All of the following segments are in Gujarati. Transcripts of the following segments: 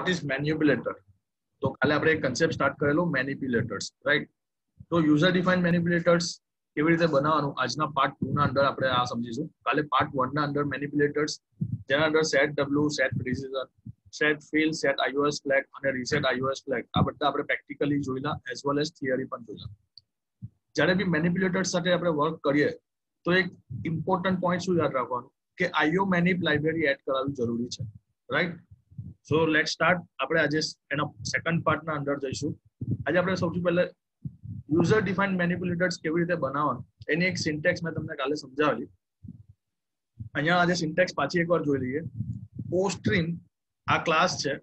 What is મેન્યુપ્યુલેટર? તો કાલે આપણે એક કન્સેપ્ટ સ્ટાર્ટ કરેલો મેનિપ્યુલેટર્સ, રાઈટ? તો યુઝર ડિફાઇન મેનિપ્યુલેટર્સ કેવી રીતે બનાવવાનું આજના પાર્ટ 2 ના અંદર આપણે આ સમજીશું. કાલે પાર્ટ 1 ના અંદર મેનિપ્યુલેટર્સ જેના અંદર સેટ ડબલ્યુ, set precision, set fill, set ios flag અને રીસેટ આઈઓએસ ફ્લેગ આ બધા આપણે પ્રેક્ટિકલી જોઈલા એઝ વેલ એઝ થિયરી પણ જોઈલા. જ્યારે બી મેનિપ્યુલેટર્સ સાથે આપણે વર્ક કરીએ તો એક ઇમ્પોર્ટન્ટ પોઈન્ટ શું યાદ રાખવાનું કે આઈઓ મેનિપ લાઇબ્રેરી એડ કરાવવી જરૂરી છે, રાઈટ? So let start. આપણે આજે એના સેકન્ડ પાર્ટના અંદર જઈશું. આજે આપણે સૌથી પહેલા યુઝર ડિફાઇન્ડ મેનિપ્યુલેટર્સ કેવી રીતે બનાવવાનું એની એક સિન્ટેક્સ મેં તમને કાલે સમજાવેલી. અહીંયા આજે સિન્ટેક્સ પાછી એકવાર જોઈ લઈએ. પોસ્ટ્રીમ આ ક્લાસ છે.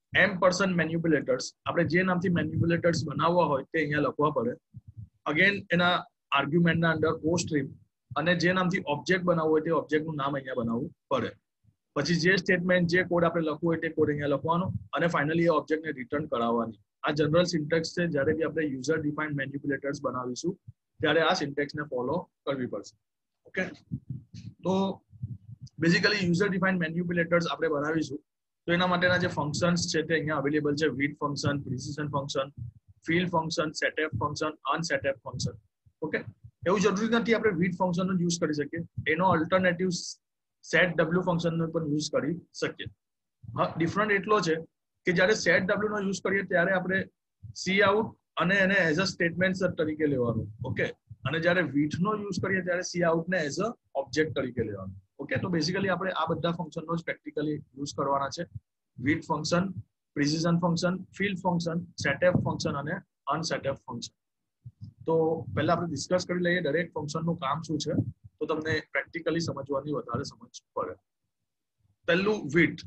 M% મેનિપ્યુલેટર્સ આપણે જે નામથી મેનિપ્યુલેટર્સ બનાવવા હોય તે અહીંયા લખવા પડે. અગેન એના આર્ગ્યુમેન્ટના અંદર પોસ્ટ્રીમ અને જે નામથી ઓબ્જેક્ટ બનાવવું હોય તે ઓબ્જેક્ટનું નામ અહીંયા બનાવવું પડે. પછી જે સ્ટેટમેન્ટ જે કોડ આપણે લખવું હોય તે કોડ અહીંયા લખવાનો અને ફાઇનલી એ ઓબ્જેક્ટને રિટર્ન કરાવવાની. આ જનરલ સિન્ટેક્સ છે. જ્યારે બી આપણે યુઝર ડિફાઇન્ડ મેનિપ્યુલેટર્સ બનાવીશું ત્યારે આ સિન્ટેક્સને ફોલો કરવી પડશે. ઓકે, તો બેઝિકલી યુઝર ડિફાઇન્ડ મેનિપ્યુલેટર્સ આપણે બનાવીશું તો એના માટેના જે ફંક્શન્સ છે તે અહીંયા અવેલેબલ છે. Width function, precision function, fill function, setf function, unsetf function. Okay, એવું જરૂરી નથી આપણે વિથ ફંક્શનનો યુઝ કરી શકીએ. એનો અલ્ટરનેટિવ સેટ ડબલ્યુ ફંક્શનનો પણ યુઝ કરી શકીએ. હા, ડિફરન્ટ એટલો છે કે જ્યારે સેટ ડબલ્યુ નો યુઝ કરીએ ત્યારે આપણે સી આઉટ અને એને એઝ અ સ્ટેટમેન્ટ તરીકે લેવાનું. ઓકે, અને જ્યારે વિથ નો યુઝ કરીએ ત્યારે સી આઉટ ને એઝ અ ઓબ્જેક્ટ તરીકે લેવાનું. ઓકે, તો બેઝિકલી આપણે આ બધા ફંક્શનનો જ પ્રેક્ટિકલી યુઝ કરવાના છે. Width function, precision function, fill function, setf function અને અનસેટએફ ફંક્શન. તો પહેલા આપણે ડિસ્કસ કરી લઈએ દરેક ફંક્શનનું કામ શું છે તો તમને પ્રેક્ટિકલી સમજવાની વધારે સમજ પડે. પહેલું વિથ.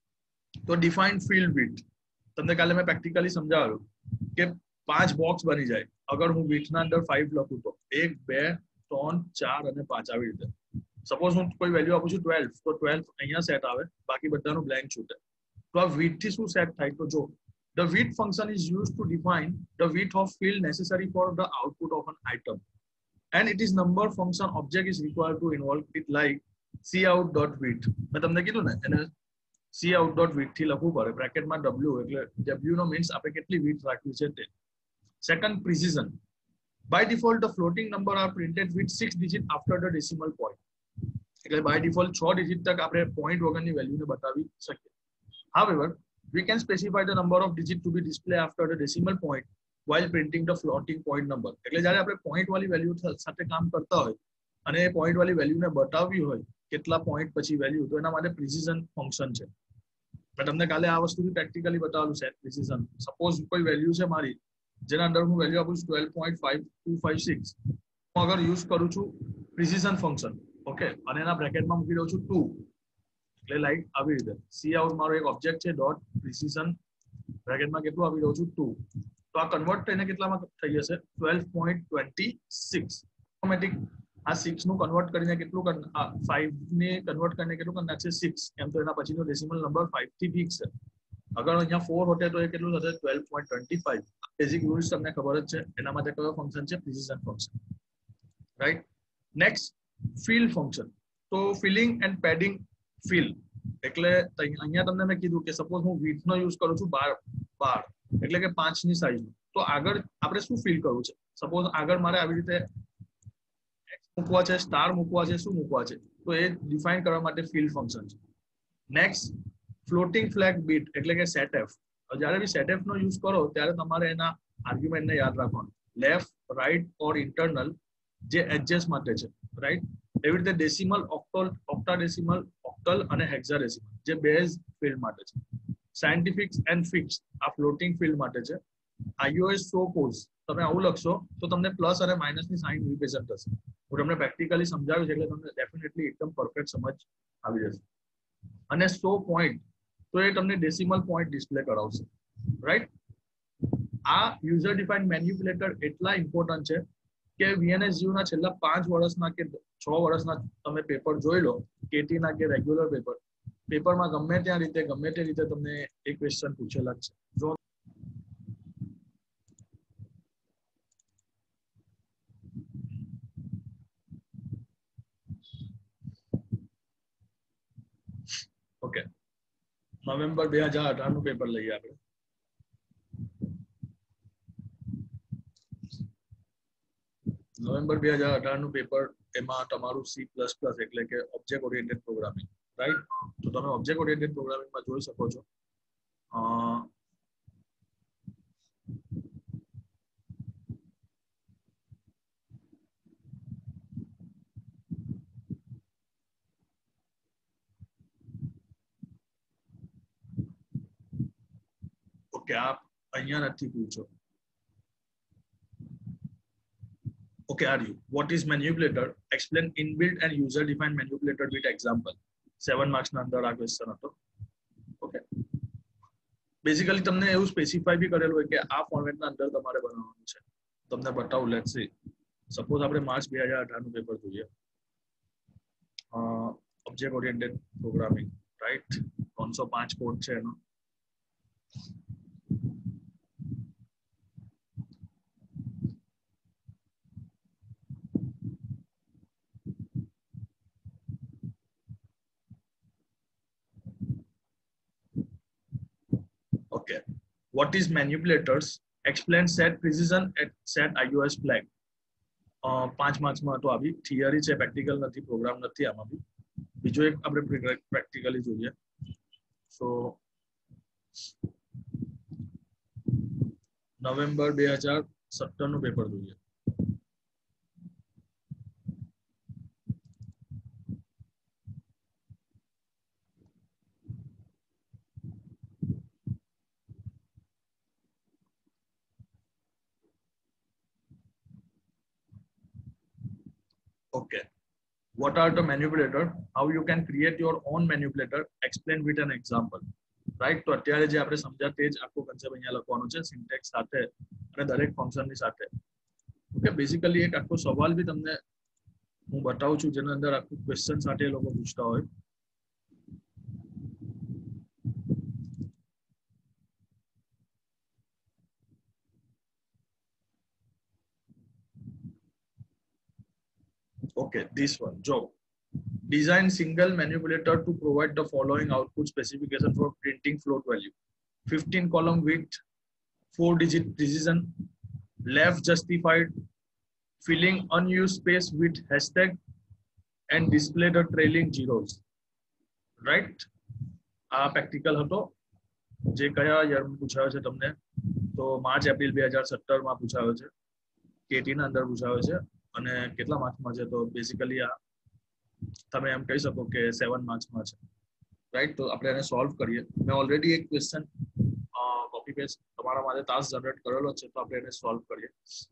તો ડિફાઇન ફિલ્ડ વિથ તમને કાલે મેં પ્રેક્ટિકલી સમજાવ્યું કે 5 બોક્સ બની જાય અગર હું વિથના અંદર 5 લખું તો 1 2 3 4 અને 5 આવી રીતે. સપોઝ હું કોઈ વેલ્યુ આપું છું 12 તો 12 અહીંયા સેટ આવે, બાકી બધાનું બ્લેન્ક છૂટે. તો આ વિથ થી શું સેટ થાય તો જો the with function is used to define the width of field necessary for the output of an item, and it is number function object is required to involve it like cout.width. મેં તમને કીધું ને એને cout.width થી લખવું પડે. બ્રેકેટમાં w એટલે w નો મીન્સ આપણે કેટલી width રાખવી છે તે. Second, precision. by default the floating number are printed with 6 digit after the decimal point. એટલે by default 6 ડિજિટ તક આપણે પોઈન્ટ વગરની વેલ્યુને બતાવી શકીએ. however we can specify the number of digits to be displayed after the decimal point while printing the floating point number. એટલે જ્યારે આપણે પોઈન્ટ વાળી વેલ્યુ સાથે કામ કરતા હોય અને એ પોઈન્ટ વાળી વેલ્યુને બતાવવી હોય કેટલા પોઈન્ટ પછી વેલ્યુ, તો એના માટે પ્રિસિઝન ફંક્શન છે. મેં તમને કાલે આ વસ્તુ પ્રેક્ટિકલી બતાવેલું છે. પ્રિસિઝન સપોઝ કોઈ વેલ્યુ છે મારી જેના અંદર હું વેલ્યુ આપું છું 12.5256, હું અગર યુઝ કરું છું પ્રિસિઝન ફંક્શન, ઓકે, અને એના બ્રેકેટમાં મૂકી દઉં છું 2 એટલે લાઈક આવી રીતે સી આઉટ મારો એક ઓબ્જેક્ટ છે ડોટ પ્રિસિઝન બ્રેકેટમાં કેટલું આપી દઉં છું 2. તો આ કન્વર્ટ થઈને કેટલામાં થઈ જશે 12.26. ઓટોમેટિક આ 6 નું કન્વર્ટ કરીને કેટલું 5 ને કન્વર્ટ કરીને કેટલું કરી નાખશે 6. એમ તો એના પછીનો ડેસિમલ નંબર 5 થી ફિક્સ છે. અગર અહીંયા 4 હોતે તો એ કેટલું થશે 12.25. બેઝિક રૂલ્સ તમને ખબર જ છે. એના માટે કયો ફંક્શન છે precision function, right? Next, fill function. તો ફિલિંગ એન્ડ પેડિંગ ફિલ એટલે અહીંયા તમને મેં કીધું કે સપોઝ હું વિડ્થ નો યુઝ કરું છું 12 એટલે કે 5 ની સાઈઝ. તો આગળ આપણે શું ફિલ કરવું છે? સપોઝ આગળ મારે આવી રીતે મૂકવા છે, સ્ટાર મૂકવા છે, શું મૂકવા છે, તો એ ડિફાઇન કરવા માટે ફિલ ફંક્શન છે. નેક્સ્ટ, ફ્લોટિંગ ફ્લેગ બીટ એટલે કે સેટએફ. જ્યારે બી સેટએફ નો યુઝ કરો ત્યારે તમારે એના આર્ગ્યુમેન્ટને યાદ રાખવાનું. લેફ્ટ, રાઈટ ઓર ઇન્ટરનલ જે એડજસ્ટ માટે છે, રાઈટ? એવી રીતે ડેસિમલ, ઓક્ટલ, ઓક્ટાડેસિમલ, ઓક્ટલ અને હેક્સાડેસિમલ જે બેઝ ફિલ્ડ માટે છે. સાયન્ટિફિક એન્ડ ફિક્સ આ ફ્લોટિંગ ફિલ્ડ માટે છે. આઈઓએસ સો પોઝ તમે આવું લખશો તો તમને પ્લસ અને માઇનસની સાઇન રિપ્રેઝન્ટ થશે. હું તમને પ્રેક્ટિકલી સમજાવ્યું છે એટલે તમને ડેફિનેટલી એકદમ પરફેક્ટ સમજ આવી જશે. અને સો પોઈન્ટ તો એ તમને ડેસિમલ પોઈન્ટ ડિસ્પ્લે કરાવશે, રાઈટ? આ યુઝર ડિફાઇન્ડ મેન્યુપ્યુલેટર એટલા ઇમ્પોર્ટન્ટ છે કે VNSU ના છેલ્લા 5 વર્ષના કે 6 વર્ષના તમે પેપર જોઈ લો, કેટીના કે રેગ્યુલર પેપરમાં ગમે ત્યાં રીતે ગમે તે રીતે તમને એક ક્વેશ્ચન પૂછેલા જ છે. જો ઓકે, હવે નવેમ્બર 2018 નું પેપર લઈએ આપણે. નવેમ્બર 2018 નું પેપર, એમાં તમારું C++ એટલે કે ઓબ્જેક્ટ ઓરિએન્ટેડ પ્રોગ્રામિંગ, રાઈટ? તો તમે ઓબ્જેક્ટ ઓરિએન્ટેડ પ્રોગ્રામિંગમાં જોઈ શકો છો ઓકે, આપ અહીંયા નથી પૂછો. Okay, are you? What is manipulator? Explain inbuilt and user-defined manipulator with example. 7 marks ના અંદર આ ક્વેશ્ચન હતો. ઓકે, બેઝિકલી તમને એવું સ્પેસિફાઈ બી કરેલું હોય કે આ ફોર્મેટના અંદર તમારે બનાવવાનું છે. તમને બતાવું, લેટ્સ સી. સપોઝ આપણે માર્ચ 2018 નું પેપર જોઈએ, object oriented programming, right? 305 code છે એનો. Okay, what is manipulators? Explain set precision at set iOS flag. 5 marks માં તો આવી થિયરી છે, પ્રેક્ટિકલ નથી, પ્રોગ્રામ નથી આમાં બી. બીજો એક આપણે પ્રેક્ટિકલી જોઈએ. સો નવેમ્બર 2017 નું પેપર જોઈએ. Okay, what are the manipulator? How you can create your own manipulator? Explain with an example. Right? તો અત્યારે જે આપણે સમજ્યા તે જ આખો કન્સેપ્ટ અહીંયા લખવાનો છે, સિન્ટેક્સ સાથે અને દરેક ફંક્શનની સાથે. ઓકે, બેઝિકલી એક આખો સવાલ બી તમને હું બતાવું છું જેના અંદર આખું ક્વેશ્ચન સાથે એ લોકો પૂછતા હોય. Okay, this one, Joe. Design single manipulator to provide the following output specification for printing float value. 15 column width, 4 digit precision, left justified, filling unused space with hashtag, and display the trailing zeros. Right? આ પ્રેક્ટિકલ હતો જે કયા યરમાં પૂછાયો છે તમને? તો માર્ચ એપ્રિલ 2017 માં પૂછાયો છે, કેટી ના અંદર પૂછાયો છે. અને કેટલા માર્ક્સમાં છે? તો બેઝિકલી આ તમે એમ કહી શકો કે 7 માર્ક્સમાં છે, રાઈટ? તો આપણે એને સોલ્વ કરીએ. મેં ઓલરેડી એક ક્વેશ્ચન કોપી પેસ્ટ તમારા માટે ટાસ્ક જનરેટ કરેલો છે, તો આપણે એને સોલ્વ કરીએ.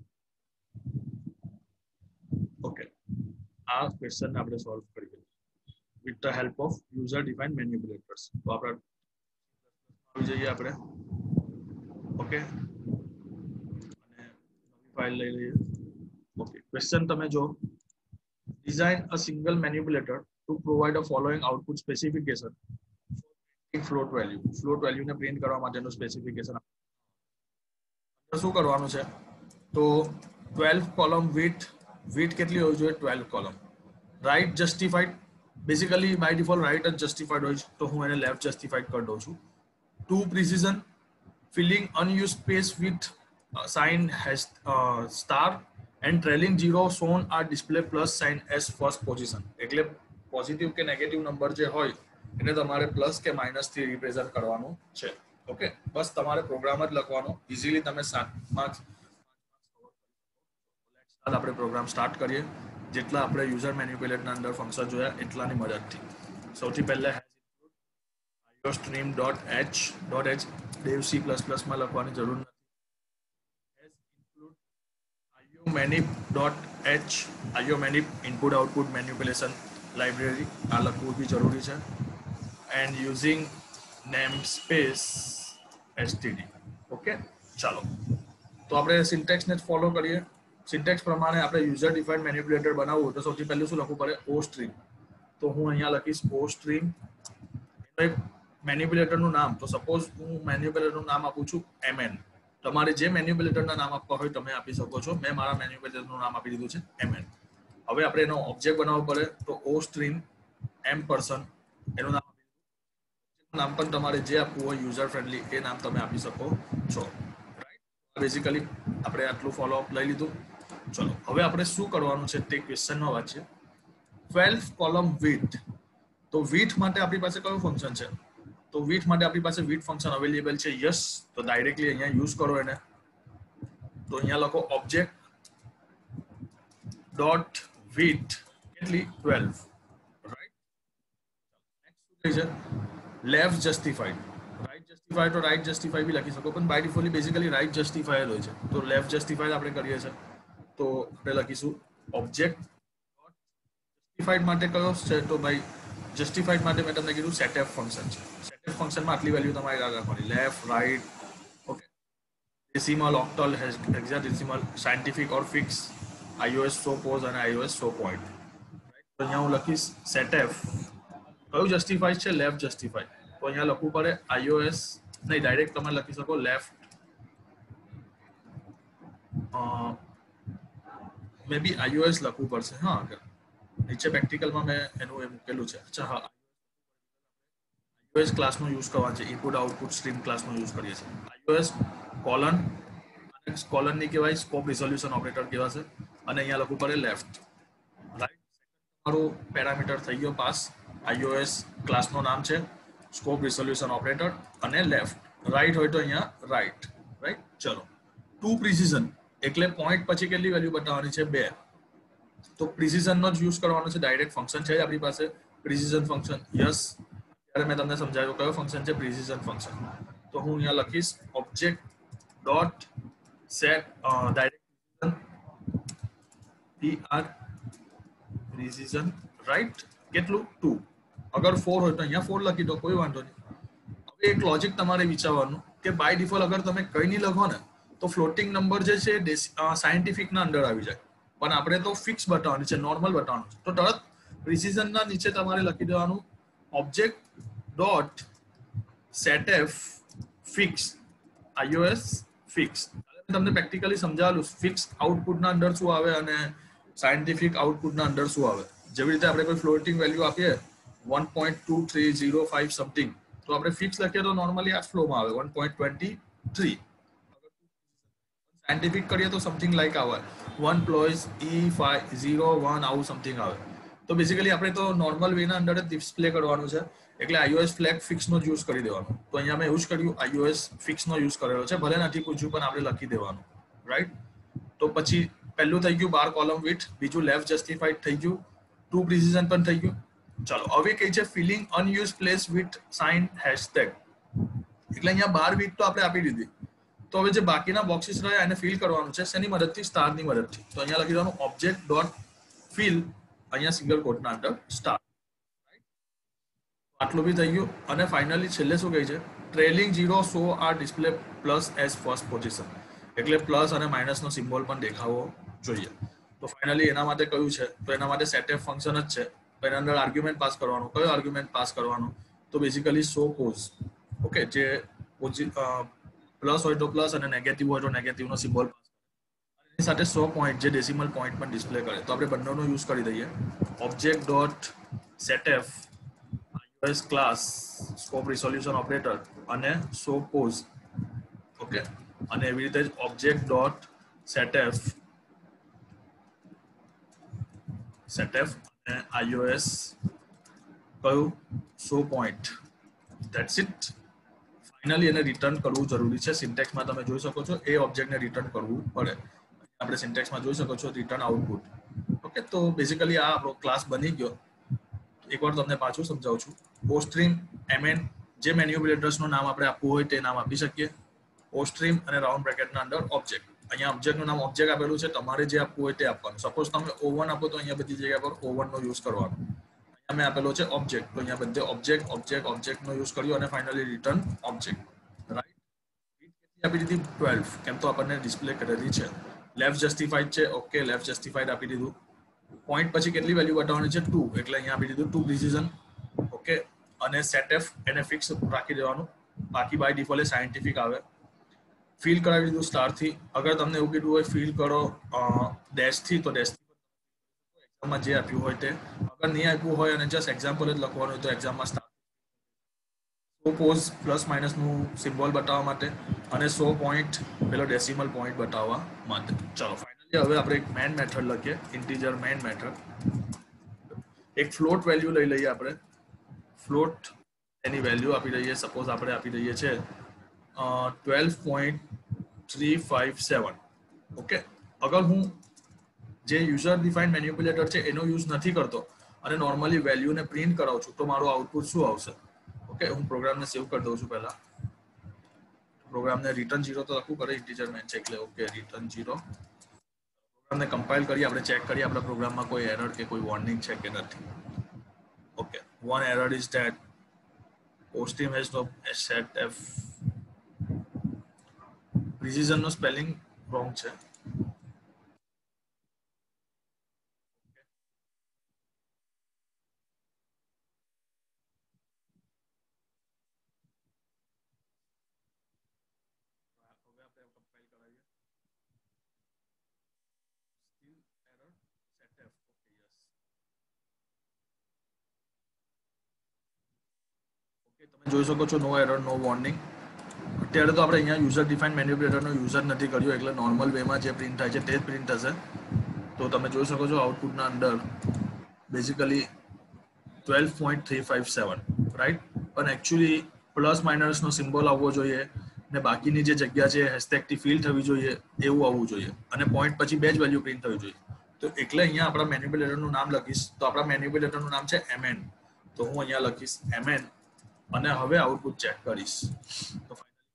ઓકે, આ ક્વેશ્ચન આપણે સોલ્વ કરીએ with the help of user defined manipulators. તો આપણે આવી જઈએ આપણે. ઓકે, અને નવી ફાઇલ લઈ લઈએ. Okay, question તમે જો. Design a single manipulator to provide a following output specification for float value. Float value ને પ્રિન્ટ કરવા માટેનું સ્પેસિફિકેશન શું કરવાનું છે? તો 12 કોલમ width કેટલી હોવી જોઈએ? 12 column. Right justified, basically by default right જ જસ્ટિફાઈડ હોય છે, તો હું એને લેફ્ટ જસ્ટિફાઈડ કરી દઉં છું. 2 precision, filling unused space with sign star, and trailing zero shown are display plus sign as first position. એટલે પોઝિટિવ કે નેગેટિવ નંબર જે હોય એને તમારે પ્લસ કે માઇનસ થી રિપ્રેઝન્ટ કરવાનું છે. ઓકે, બસ તમારે પ્રોગ્રામ જ લખવાનો. ઇઝીલી તમે 7 માર્ક્સ આપણે પ્રોગ્રામ સ્ટાર્ટ કરીએ. જેટલા આપણે યુઝર મેનિપ્યુલેટના અંદર ફંક્શન જોયા એટલાની મદદથી. સૌથી પહેલા iostream.h dev C++ માં લખવાની જરૂર નથી. manip.h iomanip input output manipulation library આ લખવું બી જરૂરી છે. and using namespace std. Okay, ચાલો તો આપણે સિન્ટેક્સ ને ફોલો કરીએ. સિન્ટેક્સ પ્રમાણે આપણે યુઝર ડિફાઇન્ડ મેનિપ્યુલેટર બનાવવું તો સૌથી પહેલું શું લખવું પડે? o string. તો હું અહીંયા લખીશ o string. એક મેનિપ્યુલેટરનું નામ, તો સપોઝ હું મેનિપ્યુલેટરનું નામ આપું છું mn. તમારે જે મેનિપ્યુલેટરના નામ આપવા હોય તમે આપી શકો છો. મેં મારા મેનિપ્યુલેટરનું નામ આપી દીધું છે mn. હવે આપણે એનો ઓબ્જેક્ટ બનાવવો પડે, તો o string m person એનું નામ નામ પણ તમારે જે આપવું હોય યુઝર ફ્રેન્ડલી એ નામ તમે આપી શકો છો, રાઈટ. બેઝિકલી આપણે આટલું ફોલોઅપ લઈ લીધું. ચલો હવે આપણે શું કરવાનું છે તે ક્વેશ્ચનમાં વાંચીએ. 12 કોલમ વિથ. તો વિથ માટે આપણી પાસે કયું ફંક્શન છે? તો વિથ માટે આપણી પાસે વિથ ફંક્શન અવેલેબલ છે. યસ, તો ડાયરેક્ટલી અહીંયા યુઝ કરો એને. તો અહીંયા લખો ઓબ્જેક્ટ ડોટ વિથ કેટલી 12, રાઈટ. નેક્સ્ટ શું કહે છે? Left justified. રાઈટ જસ્ટિફાઈડ તો રાઈટ જસ્ટિફાઈ બી લખી શકો, પણ by defaultly basically right justified હોય છે. તો લેફ્ટ જસ્ટિફાઈડ આપણે કરીએ છીએ, તો આપણે લખીશું ઓબ્જેક્ટ જસ્ટિફાઈડ માટે કયો છે? તો ભાઈ જસ્ટિફાઈડ માટે મેં તમને કીધું સેટએફ ફંક્શન છે. સેટએફ ફંક્શનમાં આટલી વેલ્યુ તમારે યાદ રાખવાની, left, right, okay, decimal, octal, hexadecimal, scientific or fix, iOS show pos અને iOS શો પોઈન્ટ. તો અહીંયા હું લખીશ સેટએફ. કયું જસ્ટિફાઈડ છે? Left justified. તો અહીંયા લખવું પડે iOS, નહીં ડાયરેક્ટ તમે લખી શકો લેફ્ટ, મે બી iOS લખવું પડશે. હા, નીચે પ્રેક્ટિકલમાં મેં એનું એ મૂકેલું છે. અચ્છા, હા, iOS ક્લાસનો યુઝ કરવાનો છે. ઇનપુટ આઉટપુટ સ્ટ્રીમ ક્લાસનો યુઝ કરીએ છીએ. iOS કોલન, કોલનની કહેવાય સ્કોપ રિઝોલ્યુશન ઓપરેટર કહેવાશે, અને અહીંયા લખવું પડે લેફ્ટ, રાઈટ. તમારું પેરામીટર થઈ ગયો પાસ. iOS ક્લાસનું નામ છે, સ્કોપ રિઝોલ્યુશન ઓપરેટર અને લેફ્ટ. રાઈટ હોય તો અહીંયા રાઈટ, રાઈટ. ચલો, ટુ પ્રિસિઝન એટલે પોઈન્ટ પછી કેટલી વેલ્યુ બતાવવાની છે? 2. તો પ્રિસિઝનનો જ યુઝ કરવાનો છે. ડાયરેક્ટ ફંક્શન છે આપણી પાસે પ્રિસિઝન ફંક્શન. યસ, ત્યારે મેં તમને સમજાવ્યું કયો ફંક્શન છે, પ્રિસિઝન ફંક્શન. તો હું અહીંયા લખીશ object dot set direct PR precision, right. કેટલું? 2. અગર 4 હોય તો અહીંયા 4 લખી દો, કોઈ વાંધો નહીં. હવે એક લોજિક તમારે વિચારવાનું કે બાય ડિફોલ્ટ અગર તમે કંઈ નહીં લખો ને તો ફ્લોટિંગ નંબર જે છે સાયન્ટિફિકના અંડર આવી જાય, પણ આપણે તો ફિક્સ બતાવવાનું છે, નોર્મલ બતાવવાનું છે. તો તરત પ્રિસિઝનના નીચે તમારે લખી દેવાનું object dot setf fix iOS fix. તમને પ્રેક્ટિકલી સમજાવેલું ફિક્સ આઉટપુટના અંડર શું આવે અને સાયન્ટિફિક આઉટપુટના અંડર શું આવે. જેવી રીતે આપણે કોઈ ફ્લોટિંગ વેલ્યુ આપીએ 1.2305 સમથિંગ, તો આપણે ફિક્સ લખીએ તો નોર્મલી આ ફ્લોમાં આવે 1.23. સાયન્ટિફિક કરીએ તો સમથિંગ લાઈક આવે 1+E501 આવું સમથિંગ આવે. તો બેઝિકલી આપણે તો નોર્મલ વેના અંદર જ ડિસ્પ્લે કરવાનું છે, એટલે iOS ફ્લેગ ફિક્સનો જ યુઝ કરી દેવાનો. તો અહીંયા મેં એવું જ કર્યું, iOS ફિક્સનો યુઝ કરેલો છે. ભલે નથી પૂછ્યું પણ આપણે લખી દેવાનું, રાઈટ. તો પછી પહેલું થઈ ગયું 12 કોલમ વિથ, બીજું લેફ્ટ જસ્ટિફાઈડ થઈ ગયું, 2 પ્રિસિઝન પણ થઈ ગયું. ચાલો હવે કઈ છે filling unused place with sign hashtag. એટલે અહીંયા 12 વિથ તો આપણે આપી દીધી. તો હવે જે બાકીના બોક્સિસ રહ્યા એને ફિલ કરવાનું છે. શેની મદદથી? સ્ટારની મદદથી. તો અહીંયા લખી દેવાનું ઓબ્જેક્ટ ડોટ ફિલ, અહીંયા સિંગલ કોટના અંડર સ્ટાર. આટલું બી થઈ ગયું. અને ફાઇનલી છેલ્લે શું કહે છે? Trailing 0 show or display plus as first position. એટલે પ્લસ અને માઇનસનો સિમ્બોલ પણ દેખાવો જોઈએ. તો ફાઇનલી એના માટે કયું છે? તો એના માટે સેટએફ ફંક્શન જ છે. તો એના અંદર આર્ગ્યુમેન્ટ પાસ કરવાનો. કયો આર્ગ્યુમેન્ટ પાસ કરવાનો? તો બેઝિકલી શો પોઝ. ઓકે, જે પ્લસ હોય તો પ્લસ અને નેગેટિવ હોય તો નેગેટિવનો સિમ્બોલ પાસ કરે. એની સાથે 100 પોઈન્ટ જે ડેસિમલ પોઈન્ટ પણ ડિસ્પ્લે કરે. તો આપણે બંનેનો યુઝ કરી દઈએ. Object dot setf iOS class scope resolution operator અને શો પોઝ. ઓકે, અને એવી રીતે જ ઓબ્જેક્ટ ડોટ સેટએફ અને iOS કયું? Show point. That's it. Finally એને રિટર્ન કરવું જરૂરી છે. સિન્ટેક્સમાં તમે જોઈ શકો છો એ ઓબ્જેક્ટને રિટર્ન કરવું પડે. આપણે સિન્ટેક્સમાં જોઈ શકો છો રિટર્ન આઉટપુટ. ઓકે, તો બેઝિકલી આ આપણો ક્લાસ બની ગયો. એકવાર તમને પાછું સમજાવું છું. ઓસ્ટ્રીમ, mn જે મેન્યુપ્યુલેટર્સનું નામ આપણે આપવું હોય તે નામ આપી શકીએ. ઓસ્ટ્રીમ અને રાઉન્ડ બ્રેકેટના અંદર ઓબ્જેક્ટ. અહીંયા ઓબ્જેક્ટનું નામ ઓબ્જેક્ટ આપેલું છે, તમારે જે આપવું હોય તે આપવાનું. સપોઝ તમે O1 આપો તો અહીંયા બધી જગ્યા પર O1 નો યુઝ કરવાનો. અહીંયા મેં આપેલો છે ઓબ્જેક્ટ, તો અહીંયા બધે ઓબ્જેક્ટનો યુઝ કર્યો અને ફાઇનલી રિટર્ન ઓબ્જેક્ટ, રાઈટ. આપી દીધી 12, કેમ તો આપણને ડિસ્પ્લે કરેલી છે. લેફ્ટ જસ્ટિફાઈડ છે, ઓકે, લેફ્ટ જસ્ટિફાઈડ આપી દીધું. પોઈન્ટ પછી કેટલી વેલ્યુ બતાવવાની છે? 2, એટલે અહીંયા આપી દીધું 2 પ્રિસિઝન. ઓકે, અને સેટએફ એને ફિક્સ રાખી દેવાનું. બાકી બાય ડિફોલ્ટ સાયન્ટિફિક આવે. ફિલ કરાવી દીધું સ્ટારથી. અગર તમને એવું કીધું હોય ફિલ કરો ડેશથી, તો ડેશથી એક્ઝામમાં જે આપ્યું હોય તે. અગર નહીં આપ્યું હોય અને જસ્ટ એક્ઝામ્પલ જ લખવાનું હોય તો એક્ઝામમાં સ્ટાર. 100 પોઝ પ્લસ માઇનસનું સિમ્બોલ બતાવવા માટે અને 100 પોઈન્ટ પેલો ડેસિમલ પોઈન્ટ બતાવવા માટે. ચાલો ફાઇનલી હવે આપણે એક મેન મેથડ લખીએ, ઇન્ટીજર મેન મેથડ. એક ફ્લોટ વેલ્યુ લઈ લઈએ આપણે. ફ્લોટ એની વેલ્યુ આપી દઈએ, સપોઝ આપણે આપી દઈએ છે 12.357. ઓકે, અગર હું જે યુઝર ડિફાઇન્ડ મેનિપ્યુલેટર છે એનો યુઝ નથી કરતો અને નોર્મલી વેલ્યુને પ્રિન્ટ કરાવું છું તો મારું આઉટપુટ શું આવશે? ઓકે, હું પ્રોગ્રામને સેવ કરી દઉં છું. પહેલા પ્રોગ્રામને રિટર્ન 0 તો લખવું પડે, ઇન્ટીજર મેન છે એટલે. Okay, return 0. પ્રોગ્રામને કમ્પાઇલ કરી આપણે ચેક કરીએ આપણા પ્રોગ્રામમાં કોઈ એરર કે કોઈ વોર્નિંગ છે કે નથી. Okay, one error is that poststream has no setf. precision નો સ્પેલિંગ રોંગ છે. તમે જોઈ શકો છો નો એરર નો વોર્નિંગ. અત્યારે તો આપણે અહીંયા યુઝર ડિફાઇન મેનિપ્યુલેટરનો યુઝ નથી કર્યો એટલે નોર્મલ વેમાં જે પ્રિન્ટ થાય છે તે જ પ્રિન્ટ થશે. તો તમે જોઈ શકો છો આઉટપુટના અંદર બેઝિકલી 12.357, રાઈટ. પણ એકચ્યુઅલી પ્લસ માઇનસનો સિમ્બોલ આવવો જોઈએ ને બાકીની જે જગ્યા છે હેશટેગથી ફિલ થવી જોઈએ એવું આવવું જોઈએ અને પોઈન્ટ પછી બે જ વેલ્યુ પ્રિન્ટ થવી જોઈએ. તો એટલે અહીંયા આપણા મેનિપ્યુલેટરનું નામ લખીશ તો આપણા મેનિપ્યુલેટરનું નામ છે mn. તો હું અહીંયા લખીશ mn અને હવે આઉટપુટ ચેક કરીશ. તો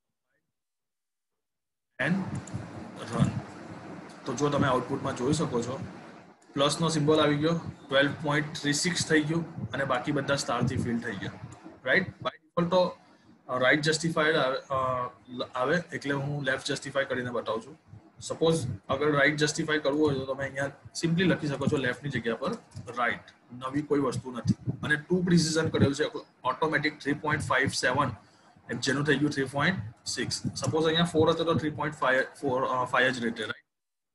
એન્ડ રન. તો જો તમે આઉટપુટમાં જોઈ શકો છો પ્લસનો સિમ્બોલ આવી ગયો, 12.36 થઈ ગયું અને બાકી બધા સ્ટારથી ફિલ થઈ ગયા, રાઈટ. બાય ડિફોલ્ટ તો રાઇટ જસ્ટિફાઈડ આવે એટલે હું લેફ્ટ જસ્ટિફાઈ કરીને બતાવું છું. સપોઝ અગર રાઇટ જસ્ટિફાઈ કરવું હોય તો તમે અહીંયા સિમ્પલી લખી શકો છો લેફ્ટની જગ્યા પર રાઇટ. નવી કોઈ વસ્તુ નથી. અને 2 પ્રિસિઝન કરેલું છે ઓટોમેટિક 3.57 જેનું થઈ ગયું 3.6. સપોઝ અહીંયા 4 હતો તો 3.5 જ રેટે, રાઈટ.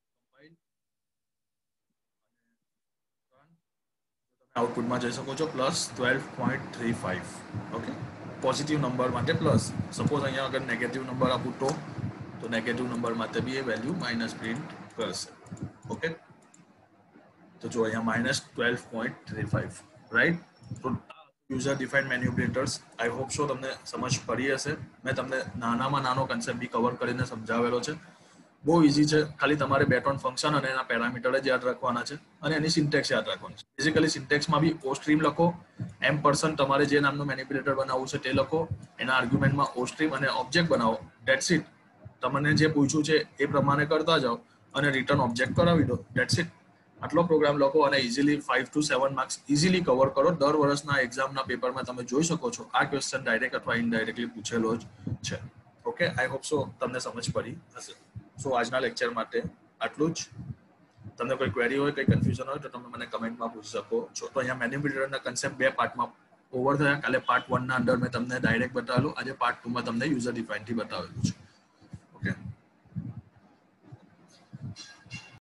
આઉટપુટમાં જઈ શકો છો +12.35. ઓકે, પોઝિટિવ નંબર માટે પ્લસ. સપોઝ અહીંયા અગર નેગેટિવ નંબર આપું તો નેગેટિવ નંબર માટે બી એ વેલ્યુ માઇનસ પ્રિન્ટ કરશે. ઓકે, તો જો અહીંયા -12.35, રાઈટ. તો user defined manipulators I hope so તમને સમજ પડી હશે. મેં તમને નાનામાં નાનો કન્સેપ્ટ બી કવર કરીને સમજાવેલો છે. બહુ ઇઝી છે. ખાલી તમારે 2-3 ફંક્શન અને એના પેરામીટર જ યાદ રાખવાના છે અને એની સિન્ટેક્સ યાદ રાખવાની છે. બેઝિકલી સિન્ટેક્સમાં બી ઓ સ્ટ્રીમ લખો, M% તમારે જે નામનું મેનિપ્યુલેટર બનાવવું છે તે લખો, એના આર્ગ્યુમેન્ટમાં ઓ સ્ટ્રીમ અને ઓબ્જેક્ટ બનાવો. That's it. તમને જે પૂછ્યું છે એ પ્રમાણે કરતા જાઓ અને રિટર્ન ઓબ્જેક્ટ કરાવી દો. That's it. આટલો પ્રોગ્રામ લખો અને easily 5 to 7 marks easily cover કરો. દર વર્ષના એક્ઝામના પેપરમાં તમે જોઈ શકો છો આ ક્વેશ્ચન ડાયરેક્ટ અથવા ઇનડાયરેક્ટલી પૂછેલો જ છે. ઓકે, આઈ હોપ સો તમને સમજ પડી હશે. સો આજના લેક્ચર માટે આટલું જ. તમને કોઈ ક્વેરી હોય, કોઈ કન્ફ્યુઝન હોય તો તમે મને કમેન્ટમાં પૂછી શકો છો. તો અહીંયા મેનિપ્યુલેટરના કન્સેપ્ટ 2 પાર્ટમાં ઓવર થયા. કાલે પાર્ટ 1 ના અંદર મેં તમને ડાયરેક્ટ બતાવેલું, આજે પાર્ટ 2 માં તમને યુઝર ડિફાઇનથી બતાવેલું છે.